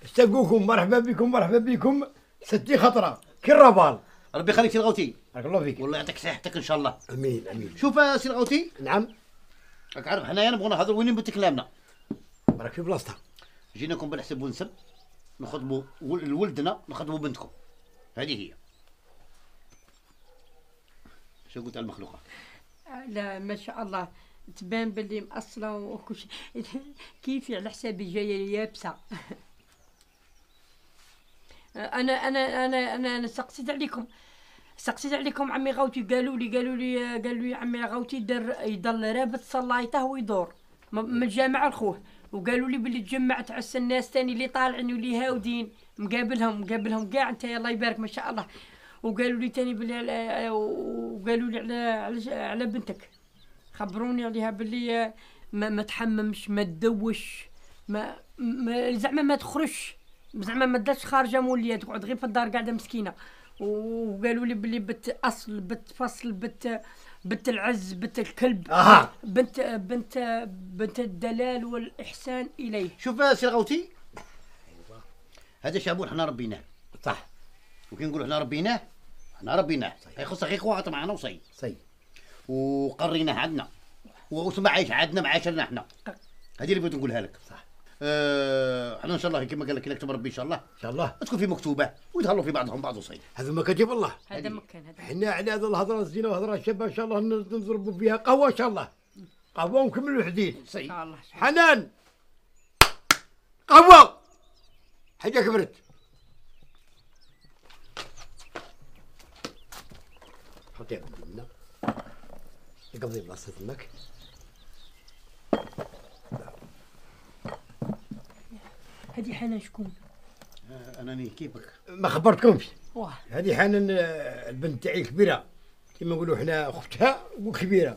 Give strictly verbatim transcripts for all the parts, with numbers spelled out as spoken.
استلقوكم، مرحبا بكم مرحبا بكم. ستي خطره كي الربال. ربي يخليك سي الغوتي. بارك الله فيك. والله يعطيك صحتك ان شاء الله. امين امين. شوف سي الغوتي. نعم. راك عارف حنايا نبغوا نهضروا وين نبت كلامنا. راك في بلاصتها. جيناكم بالحسب ونسب نخدموا لولدنا، نخدموا بنتكم. هذه هي. شو قلت على المخلوقه؟ لا ما شاء الله تبان باللي مأصلة وكل شيء. كيفي على حسابي جايه يابسه. انا انا انا انا انا سقسيت عليكم سقسيت عليكم عمي غوتي، قالوا لي قالوا لي قالوا لي عمي غوتي يدر يضل رابط صلايته ويدور من الجامع الخوه، وقالوا لي باللي تجمعت عس الناس تاني اللي طالعين واللي هاودين، مقابلهم مقابلهم كاع انت الله يبارك ما شاء الله. وقالوا لي تاني باللي على وقالوا لي على على, على بنتك، خبروني عليها باللي ما, ما تحممش ما تدوش ما, ما زعما ما تخرجش، زعما ما دارش خارجه موليه تقعد غير في الدار قاعده مسكينه. وقالوا لي باللي بنت اصل بنت فصل بنت بنت العز بنت الكلب. آه. بنت بنت بنت الدلال والاحسان اليه. شوف سي الغوتي، هذا شابون حنا ربيناه صح. وكي نقولوا حنا ربيناه حنا ربيناه يخص غير قواعط معنا وصي صي وقريناه عندنا وسمع عايش عندنا معاشرنا حنا. هذه اللي بغيت نقولها لك. صح. أه حنا ان شاء الله كما قال لك كتب ربي ان شاء الله ان شاء الله تكون في مكتوبه ويتهلوا في بعضهم بعض وصي. هذا ما كتب الله. هذا مكان هذا. حنا على هذا الهضره الزينه وهضره الشابه ان شاء الله نضربوا فيها قهوه ان شاء الله. قهوه ونكملوا الحديث. صي. ان شاء الله. حنان قهوه حاجه كبرت. حطيها بالمنه يقضي بلاصه الماك. هذه حنان شكون؟ آه انني كيفك؟ ما خبرتكمش. واه هذه حنان البنت تاعي كبيره كيما نقولوا حنا اختها وكبيره.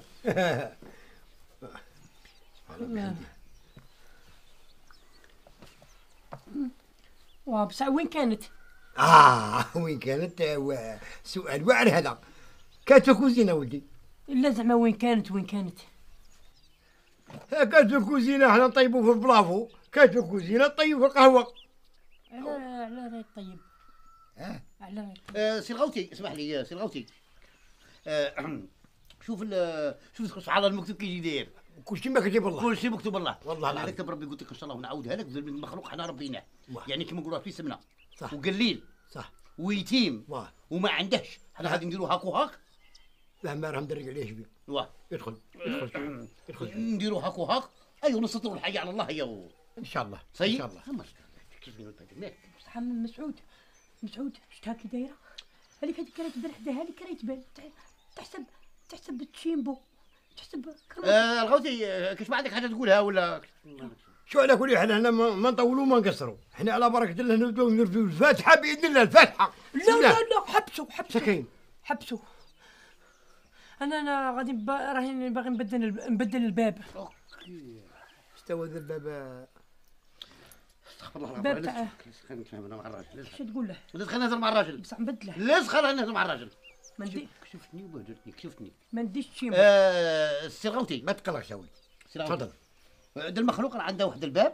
واه بصح وين كانت؟ اه وين كانت؟ سؤال واعر هذا. كانت في الكوزينه ولدي. لا زعما وين كانت وين كانت؟ كانت في الكوزينه حنا نطيبوا في البلافو، كانت في الكوزينه طيب في القهوه. على على راه طيب. اه على راه طيب. آه سي الغوتي اسمح لي سي الغوتي. آه شوف شوف سبحان الله المكتوب كي داير. كل شيء ما كتب الله. كل شيء مكتوب الله. والله انا العظيم. كتب ربي قلت لك ان شاء الله ونعاودها لك من المخلوق حنا ربيناه. يعني كيما نقولوا في سمنه. صح. وقليل. صح. ويتيم. واه. وما عندهش حنا غادي نديروا هاك وهاك. لا ما راه ندرك عليه شبيه. واه. يدخل يدخل يدخل. نديروا هاك وهاك. ايوا نسطروا الحاجه على الله هي. ان شاء الله. صي. ان شاء الله. بصح من مسعود مسعود شتا كي دايره؟ هذيك هذيك راهي تبان حداها، هذيك راهي تبان تحسب تحسب تشيمبو تحسب كرمه. آه الغوتي آه، كاش ما عندك حاجه تقولها ولا؟ شو على كل حال احنا ما ما نطولوا ما نقصروا، احنا على بركه الله نبداو نرجو الفاتحه باذن الله. الفاتحه. لا لا لا حبسوا حبسوا سكين. حبسوا. انا انا غادي ب... راهي باغي نبدل نبدل الباب. استوى ذا الباب. استغفر الله الباب العظيم. تاع خلينا نتفاهم مع الراجل. شو تقول له؟ لا خلينا نهضر مع الراجل. بصح نبدله. لا خلينا نهضر مع الراجل. ما ندي كشفتني وبهدلتني كشفتني. ما نديش تشيمبو. آه السي الغوتي ما تقلقش يا ولدي. تفضل. هذا المخلوق راه عنده واحد الباب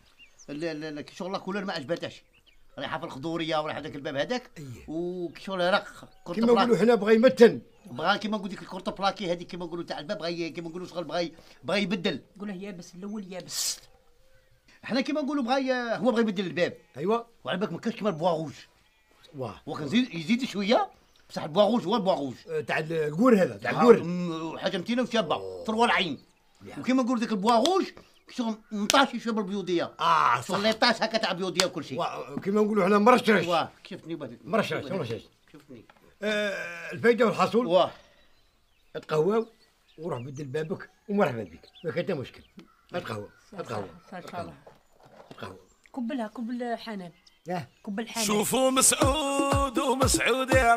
كي شغله كولر ما عجباتهاش، رايحه في الخضوريه ولا هذاك الباب هذاك. أيه. وكي شغله رق كيما نقولوا حنا بغا يمتن. بغا كيما نقول ديك الكورت بلاكي هذيك كيما نقولوا تاع الباب بغا كيما نقولوا شغل بغا بغا يبدل. قول له يابس الاول يابس. حنا كيما نقولوا بغا هو بغا يبدل الباب. ايوا. وعلى بالك ما كانش كيما البوا روج. واه. هو كان يزيد يزيد شويه بصح البوا روج هو البوا روج. أه تاع الكور هذا تاع الكور. حاجه متينه وشابه تروى العين. وكيما نقولوا ديك البوا روج شغل نطاشي شويه بالبيوضيه. اه شغل لي طاش هكا تاع بيوضيه وكل شيء. كيما نقولوا حنا مرشرش. واه شفتني وبهدلتني. مرشرش مرشرش. شفتني. آه الفايده والحصول. واه تقهوى وروح بدل بابك ومرحبا بك، ما كان حتى مشكل. تقهوى تقهوى ان شاء الله. تقهوى. كبلها كبل حنان. ياه. كبل حنان. شوفوا مسعود ومسعود يا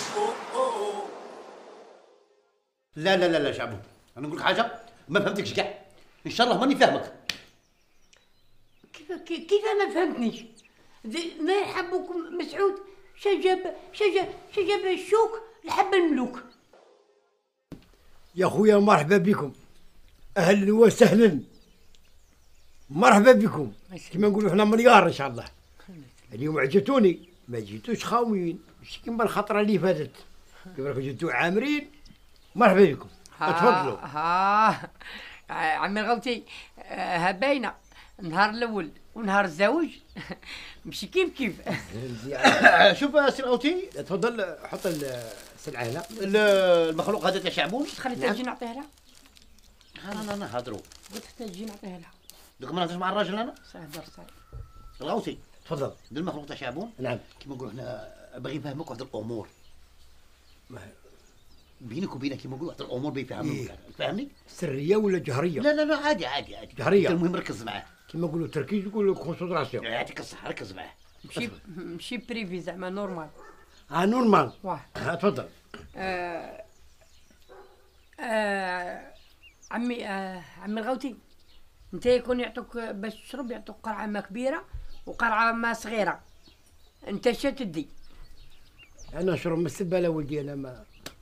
لا لا لا لا شعبو، انا نقول لك حاجه ما فهمتكش كاع، ان شاء الله ماني فاهمك. كيف كيف ما فهمتنيش؟ ما يحبوكم مسعود شجب شجب شجب الشوك لحب الملوك. يا خويا مرحبا بكم، اهلا وسهلا، مرحبا بكم. كما نقولوا حنا مليار ان شاء الله. اليوم عجبتوني، ما جيتوش خاويين، مش كيما الخطره اللي فاتت. كيف راكم جيتوا عامرين. مرحبا بكم، تفضلوا. ها عمي الغوتي، ها باينه النهار الاول ونهار الزواج ماشي كيف كيف. شوف سي الغوتي، تفضل حط السلعه هنا. المخلوق هذا تاع شعبون خليتها تجي نعطيها لها. انا انا نهضروا قلت حتى تجي نعطيها لها. دوك ما نهضرش مع الراجل انا. صح هضر صح. الغوتي تفضل. دير المخلوق تاع شعبون. نعم. كيما نقولوا حنا باغي نفهمك واحد الامور بينك وبينك، كيما نقولوا واحد الامور بيفهمك. إيه. فاهمني؟ سريه ولا جهريه؟ لا لا لا عادي عادي عادي جهرية. المهم ركز معاه. كيما نقولوا تركيز، يقولوا كونسونطراسيون. يعطيك الصحه ركز معاه. ماشي ماشي بريفي زعما نورمال. اه نورمال. واه. ها تفضل. آه آه عمي آه عمي الغوتي، انت يكون يعطوك باش تشرب يعطوك قرعه ماء كبيره وقرعه ماء صغيره، انت شا تدي؟ انا نشرب من السباله ولدي، انا ما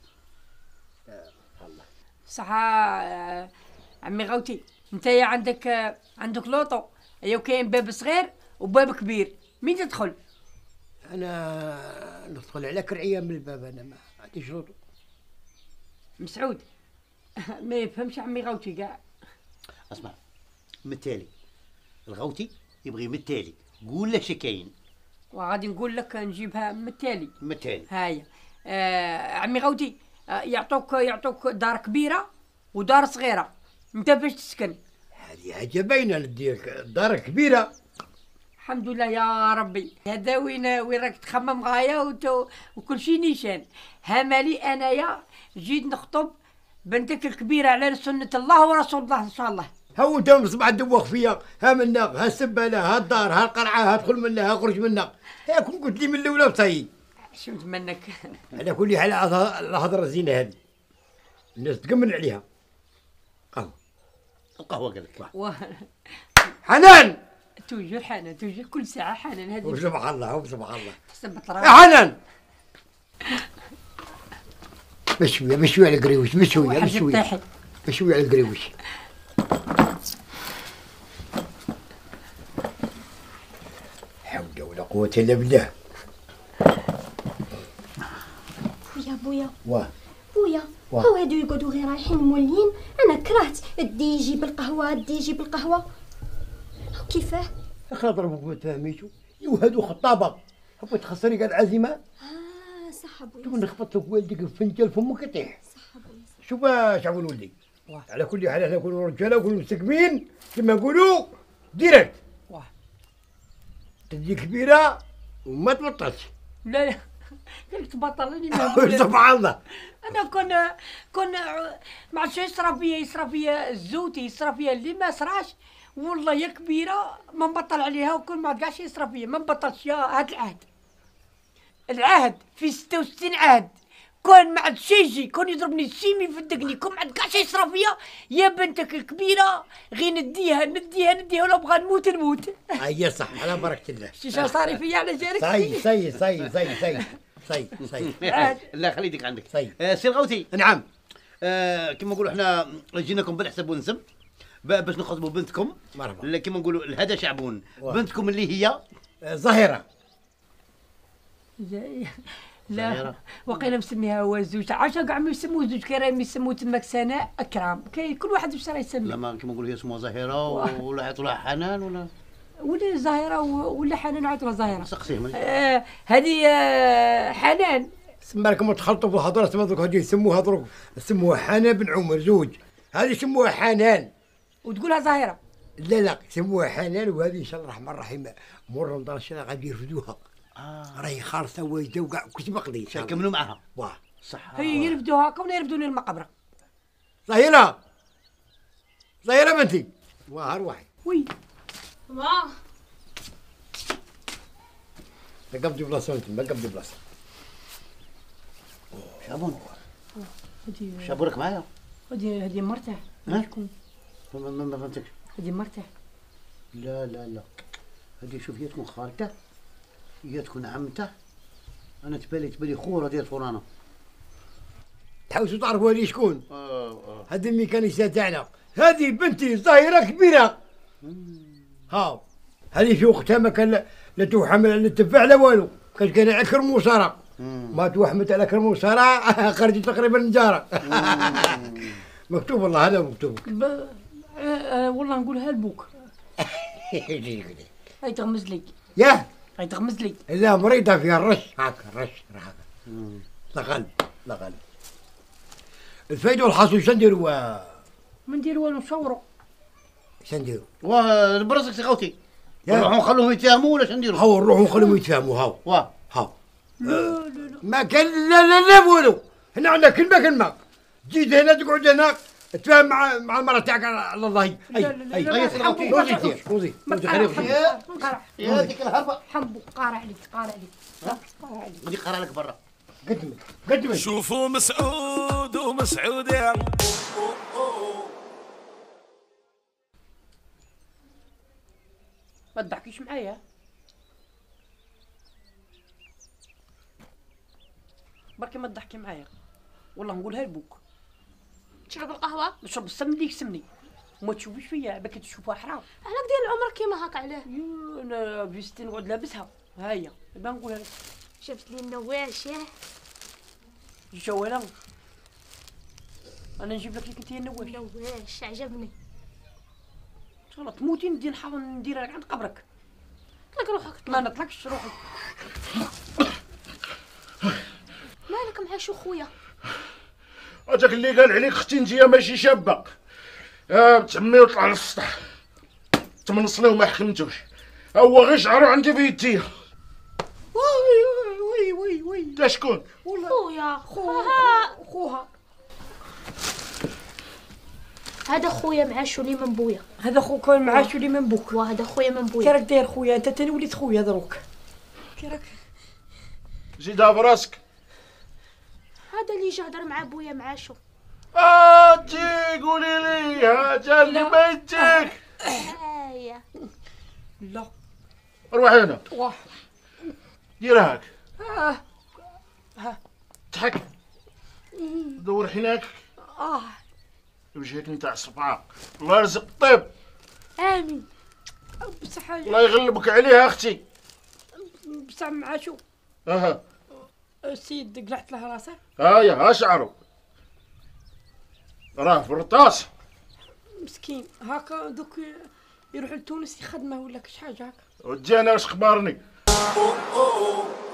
صح. آه عمي غوتي، انت عندك آه عندك لوطو، ايوا كاين باب صغير وباب كبير، مين تدخل؟ انا ندخل على كرعيه من الباب، انا ما عنديش لوطو. مسعود ما يفهمش عمي غوتي كاع. اسمع، متالي الغوتي يبغي متالي، قول له شي كاين. وغادي نقول لك نجيبها من التالي. متالي هايا آه عمي غوتي، آه يعطوك يعطوك دار كبيره ودار صغيره، انت فاش تسكن؟ هذه حاجه باينه، نديك الدار كبيره. الحمد لله يا ربي. هذا وين وين راك تخمم غايه وكل شيء نيشان. ها مالي انايا جيت نخطب بنتك الكبيره على سنه الله ورسول الله ان شاء الله. هاو انت من صباح تدوخ فيا، ها منا ها السباله ها الدار ها القرعه ها ادخل منها ها خرج منها. يا كون قلت لي من الاولى وصاي. شفت منك. على كل حال الهضره الزينه هذه الناس تقمن عليها. قهوه القهوه قال لك. و... حنان توجور حنان توجور كل ساعه حنان هذه. وسبحان الله وسبحان الله. تحسب يا بطراب. حنان بشويه بشويه على القريوش، بشويه بشويه بشويه على القريوش. حول ولا قوة إلا بالله. بويا بويا واه بويا، واه. هاو هادو يقعدوا غير رايحين مولين، انا كرهت دي يجيب القهوه دي يجيب القهوه. كيفاه؟ خاطر ابوك ما تفهميشو، يو هادو خطابه، هبط تخسري قال عزيمه. اه صح ابويا. تقول نخبط لك والديك الفنجان فمك يطيح. صح ابويا. شوف شعبون ولدي، على كل حال احنا نكونوا رجاله ونكونوا مستقيمين كما نقولوا ديريكت. واه. تدي كبيره وما تبطلش. لا لا قلت تبطلني ما سبحان الله. انا كون كون ما عرفتش يصرى فيا يصرى فيا الزوتي يصرى فيا اللي ما صراش والله يا كبيره ما نبطل عليها، وكل ما كاعش يصرى فيا ما نبطلش. يا هاد العهد العهد في ستة وستين عهد، كون ما عاد شي يجي كون يضربني سيمي يفدقني، كون ما عاد كاع شي يصرى فيا يا بنتك الكبيره غير نديها نديها نديها ولا بغا نموت نموت. هيا صح على بركه الله. شي شا صاري فيا على جالك. صاي صاي صاي صاي صاي صاي صاي لا خلي يديك عندك. صي. آه سي الغوتي، نعم. آه كما نقولوا احنا جيناكم بالحسب ونسب باش نخطبوا بنتكم. مرحبا. كما نقولوا الهدى شعبون. بنتكم اللي هي ظاهره. لا وقيلا مسميها هو زوج، عاشا كاع ما يسموه زوج، كي راهم يسموه تماك سناء اكرام، كاين كل واحد واش راه يسمي. لا ما كما نقولوا هي اسمها زهيره ولا عيطوا لها حنان ولا ولا زهيره ولا حنان عيطوا لها زهيره. سقسيه آه هذه آه حنان. سما راكم تخلطوا في الهضره، تما دوك هادي يسموها دروك يسموها حنان بن عمر زوج، هذه يسموها حنان وتقولها زهيره. لا لا يسموها حنان، وهذه ان شاء الله الرحمن الرحيم مور رمضان الشهر غادي يرفدوها. اه راهي خالصه واجده وكاع كلشي مقضي. كملوا معها. واه صح. هي يرفدوها كون يرفدوني المقبره. ظهيره ظهيره بنتي واه روحي. وي واه ما قبضي بلاصه انت ما قبضي بلاصه. شابون هذه شابورك معايا. هذه هذه مرته. ها؟ شكون؟ ما ما فهمتكش. هذه مرته. لا لا لا هذه شوف هي تكون خالته هي تكون عمته، انا تبالي تبالي خوره ديال فرانا. تحاولوا تعرفوا هذه شكون؟ اه اه هذه الميكانيسيه تاعنا، هذه بنتي ظاهره كبيره. ها هذه في وقتها ما كان لا- لا توحم لا تبع لا والو، كان كان عكرم وصرا. ما توحمت على كرم وصرا خرجت تقريبا نجاره. مكتوب والله هذا مكتوب. ب... آه آه والله نقولها لبوك. هاي تغمز لي. ياه هاي تغمز لي. إذا مريضة فيها الرش هاكا الرش هاكا. لا غالب لا غالب. الفايدة والحصول شنديروا؟ ما ندير والو نصوروا. شنديروا؟ والبرزك سي خوتي يا. نروحوا نخلوهم يتفاهموا ولا شنديروا؟ هاو نروحوا نخليهم يتفاهموا هاو واه هاو. لا لا لا. ما كان لا لا لا والو. هنا عندنا كلمة كلمة. جيت هنا تقعد هنا تفاهم مع مع المرأة تاعك على الله. اي لا لا لا اي لا. أي. حمبو روزي قارع. كثير روزي ما روزي قارع، خليه يا. حمبو قارع. يا ديك الهربه حمبو قارع عليك قارع عليك. قارع عليك. غادي يقرا لك برا. قدمي قدمي. شوفوا مسعود ومسعودة ما تضحكيش معايا. بركي ما تضحكي معايا. والله نقولها لبوك. تشرب القهوه؟ نشرب السم اللي يسمني. وما تشوفيش فيا باكي تشوفها حرام. علاك ديال العمر كيما هاك عليه؟ يو انا فيستي نقعد لابسها. ها هي دابا نقولها لك. جبت لي النواش ياه. جوالا انا نجيب لك انت النواش. نواش عجبني. ان شاء الله تموتي ندير نحاول ندير لك عند قبرك. طلق روحك ما طلق. نطلقش روحي. مالك مع شو خويا؟ هذاك اللي قال عليك اختي انت ماشي شابه. اه بتعمي وطلع للسطح. تمنصلي وما حكمتوش. هو غير شعرو عندي في يدي. وي وي وي وي انت شكون؟ خويا خوها خوها. هذا خويا مع شو لي من بويا. هذا خوك معاه شو اللي من بوك. وهذا خويا من كي بويا. راك داير خويا انت تاني وليت خويا دروك. كي راك زيدها براسك. هذا اللي جا هضر مع بويا مع شو. اه تي قولي لي هذا اللي لا. ما يديك. هايا. لا. روح هنا واه. دير هاك. اه تحك دور هناك اه وجهك نتاع صبعك. الله يرزق الطيب. امين. بصح الله يغلبك عليها اختي. بصح مع شو اها السيد قلعت له راسه. هايا ها شعرو راه في الرطاس. مسكين هاكا دوك يروح لتونس يخدمه ولا كش حاجه هاكا. ودي انا واش خبارني.